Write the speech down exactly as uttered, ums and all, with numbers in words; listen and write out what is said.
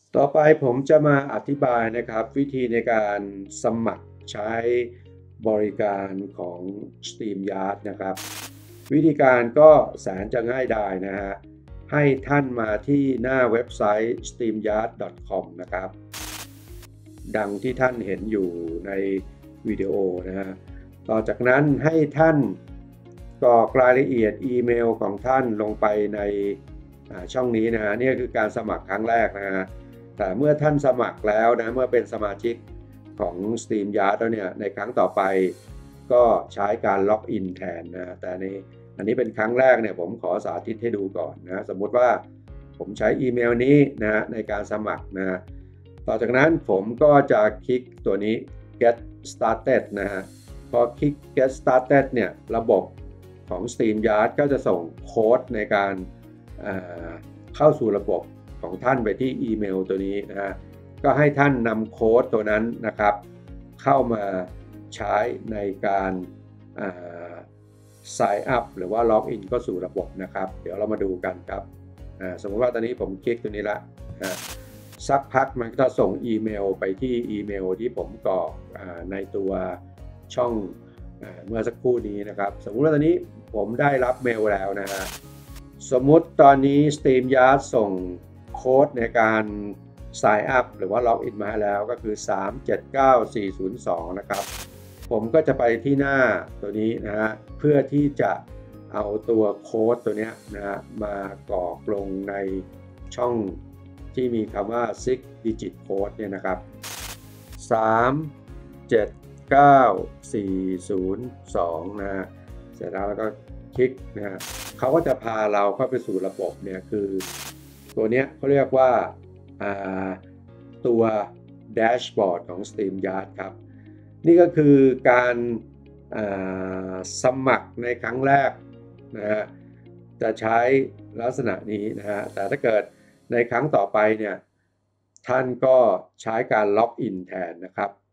ต่อไปผมจะมาอธิบายนะครับวิธีในการสมัครใช้บริการของ StreamYard นะครับวิธีการก็แสนจะง่ายดายนะฮะให้ท่านมาที่หน้าเว็บไซต์ สตรีมยาร์ด ดอท คอม นะครับดังที่ท่านเห็นอยู่ในวิดีโอนะฮะต่อจากนั้นให้ท่านกรอกรายละเอียดอีเมลของท่านลงไปในช่องนี้นะฮะนี่คือการสมัครครั้งแรกนะฮะแต่เมื่อท่านสมัครแล้วนะเมื่อเป็นสมาชิกของ StreamYard แล้วเนี่ยในครั้งต่อไปก็ใช้การล็อกอินแทนนะแต่ในอันนี้เป็นครั้งแรกเนี่ยผมขอสาธิตให้ดูก่อนนะสมมุติว่าผมใช้อีเมลนี้นะในการสมัครนะต่อจากนั้นผมก็จะคลิกตัวนี้ get started นะฮะพอคลิก get started เนี่ยระบบของ StreamYard ก็จะส่งโค้ดในการเข้าสู่ระบบของท่านไปที่อีเมลตัวนี้นะฮะก็ให้ท่านนำโค้ดตัวนั้นนะครับเข้ามาใช้ในการ sign up หรือว่า log in เข้าสู่ระบบนะครับเดี๋ยวเรามาดูกันครับสมมติว่าตอนนี้ผมคลิกตัวนี้ละสักพักมันก็จะส่งอีเมลไปที่อีเมลที่ผมกรอกในตัวช่องเมื่อสักครู่นี้นะครับสมมุติว่าตอนนี้ผมได้รับเมลแล้วนะฮะสมมุติตอนนี้ StreamYard ส่งโค้ดในการ sign up หรือว่า log in มาแล้วก็คือสาม เจ็ด เก้า สี่ ศูนย์ สองนะครับผมก็จะไปที่หน้าตัวนี้นะฮะเพื่อที่จะเอาตัวโค้ดตัวนี้นะฮะมากรอกลงในช่องที่มีคำว่า six digit code เนี่ยนะครับสาม เจ็ด เก้า สี่ ศูนย์ สองนะฮะเสร็จแล้วแล้วก็คลิกนะฮะเขาก็จะพาเราเข้าไปสู่ระบบเนี่ยคือตัวนี้เขาเรียกว่าตัวแดชบอร์ดของ StreamYard ครับนี่ก็คือการสมัครในครั้งแรกนะฮะจะใช้ลักษณะนี้นะฮะแต่ถ้าเกิดในครั้งต่อไปเนี่ยท่านก็ใช้การล็อกอินแทนนะครับ